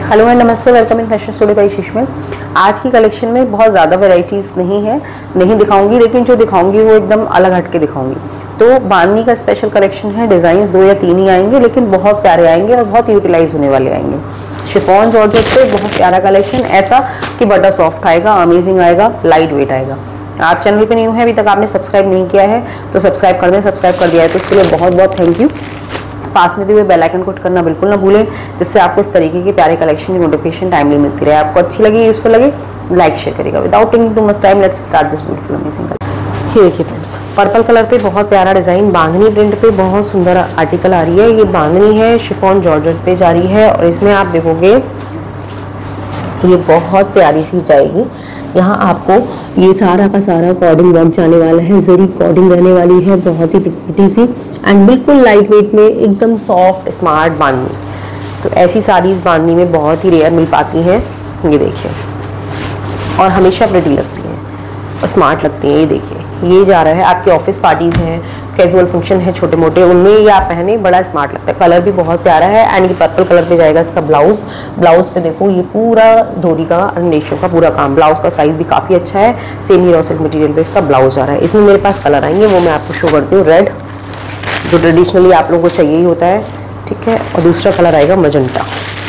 Hello and नमस्ते, welcome in fashion studio by Shishmal. आज की कलेक्शन में बहुत ज़्यादा वैरायटीज़ नहीं दिखाऊंगी, लेकिन जो दिखाऊंगी वो एकदम अलग हट के दिखाऊंगी। तो बांधनी का स्पेशल कलेक्शन है। डिज़ाइंस 2 या 3 ही आएंगे, लेकिन बहुत प्यारे आएंगे और बहुत यूटिलाइज होने वाले आएंगे। शिफॉन जॉर्जेट पे बहुत प्यारा कलेक्शन, ऐसा कि बड़ा सॉफ्ट आएगा, अमेजिंग आएगा, लाइट वेट आएगा। आप चैनल पे न्यू है, अभी तक आपने सब्सक्राइब नहीं किया है तो सब्सक्राइब कर दें। सब्सक्राइब कर दिया है तो उसके लिए बहुत बहुत थैंक यू। पास में दिए हुए बेल आइकन को हिट करना बिल्कुल ना भूलें, जिससे आपको इस तरीके के प्यारे कलेक्शन की नोटिफिकेशन टाइमली मिलती रहे। आपको अच्छी लगी, यूजफुल लगे, लाइक शेयर करेगा। Without taking too much time, let's start this beautiful amazing colour. ये देखिए फ्रेंड्स, पर्पल कलर पे बहुत प्यारा डिजाइन, बांधनी प्रिंट पे बहुत सुंदर आर्टिकल आ रही है। ये बांधनी है, शिफॉन जॉर्जेट पे जा रही है और इसमें आप देखोगे ये बहुत प्यारी सी जाएगी। यहाँ आपको ये सारा का सारा कॉर्डिंग वर्क जाने वाला है, जरी कॉर्डिंग रहने वाली है, बहुत ही प्रिटी सी एंड बिल्कुल लाइट वेट में एकदम सॉफ्ट स्मार्ट बांधनी। तो ऐसी साड़ीज बांधनी में बहुत ही रेयर मिल पाती हैं। ये देखिए, और हमेशा प्रिटी लगती हैं और स्मार्ट लगती हैं। ये देखिए, ये जा रहा है आपके ऑफिस पार्टीज हैं, कैजुअल फंक्शन है छोटे मोटे, उनमें ये आप पहने बड़ा स्मार्ट लगता है। कलर भी बहुत प्यारा है एंड ये पर्पल कलर पे जाएगा इसका ब्लाउज। ब्लाउज पे देखो ये पूरा डोरी का अंडेशों का पूरा काम। ब्लाउज का साइज भी काफ़ी अच्छा है। सेमी रॉ सिल्क मटीरियल पे इसका ब्लाउज आ रहा है। इसमें मेरे पास कलर आएंगे, वो मैं आपको शो करती हूँ। रेड जो ट्रेडिशनली आप लोगों को चाहिए ही होता है, ठीक है, और दूसरा कलर आएगा मजेंटा।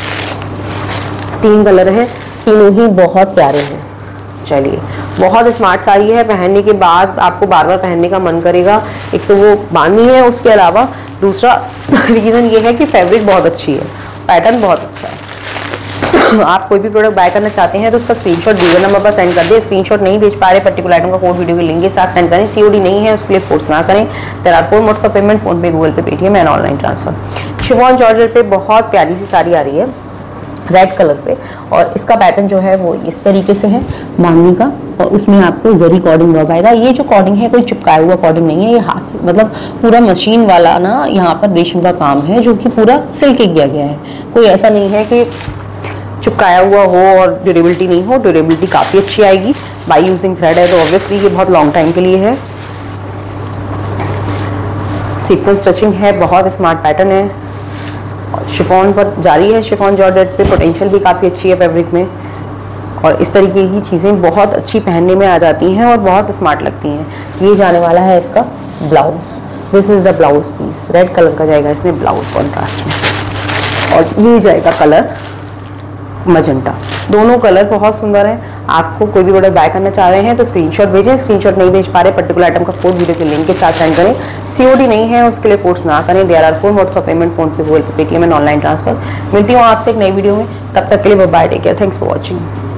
3 कलर हैं, तीनों ही बहुत प्यारे हैं। चलिए, बहुत स्मार्ट साड़ी है, पहनने के बाद आपको बार बार पहनने का मन करेगा। एक तो वो बांधनी है, उसके अलावा दूसरा रीज़न ये है कि फैब्रिक बहुत अच्छी है, पैटर्न बहुत अच्छा है। आप कोई भी प्रोडक्ट बाय करना चाहते हैं तो उसका स्क्रीनशॉट दिए नंबर पर सेंड कर दें। स्क्रीनशॉट नहीं भेज पा रहे, पर्टिकुलर आइटम का कोड वीडियो के लिंक के साथ सेंड करें। सीओडी नहीं है, उसके लिए फोर्स ना करें। There are 4 modes of payment, PhonePe, Google Pay, Paytm and online transfer. Chiffon georgette पे बहुत प्यारी सी साड़ी आ रही है रेड कलर पे, और इसका पैटर्न जो है वो इस तरीके से है बांधनी का, और उसमें आपको जरी कॉर्डिंग वर्क आएगा। ये जो कॉर्डिंग है कोई चिपकाया हुआ कॉर्डिंग नहीं है, ये हाथ से मतलब पूरा मशीन वाला ना यहाँ पर रेशम का काम है, जो कि पूरा सिल्क किया गया है। कोई ऐसा नहीं है कि चिपकाया हुआ हो और ड्यूरेबिलिटी नहीं हो। ड्यूरेबिलिटी काफ़ी अच्छी आएगी। बाई यूजिंग थ्रेड है तो ऑब्वियसली ये बहुत लॉन्ग टाइम के लिए है। सीक्वेंस स्टिचिंग है, बहुत स्मार्ट पैटर्न है, शिफॉन पर जारी है। शिफॉन जॉर्जेट पे पोटेंशियल भी काफ़ी अच्छी है फैब्रिक में, और इस तरीके की चीज़ें बहुत अच्छी पहनने में आ जाती हैं और बहुत स्मार्ट लगती हैं। ये जाने वाला है इसका blouse. This is the blouse piece, red colour का जाएगा इसमें ब्लाउज कॉन्ट्रास्ट में, और ये जाएगा कलर मजेंटा। दोनों कलर बहुत सुंदर हैं। आपको कोई भी प्रोडक्ट बाय करना चाह रहे हैं तो स्क्रीनशॉट भेजें। स्क्रीनशॉट नहीं भेज पा रहे, पर्टिकुलर आइटम का कोड वीडियो के लिंक के साथ सेंड करें। सीओडी नहीं है, उसके लिए फोर्स ना करें। There are 4 modes of payment, PhonePe, Google Pay, Paytm and online transfer. मिलती हूँ आपसे एक नई वीडियो में, तब तक के लिए bye, take care, thanks for watching.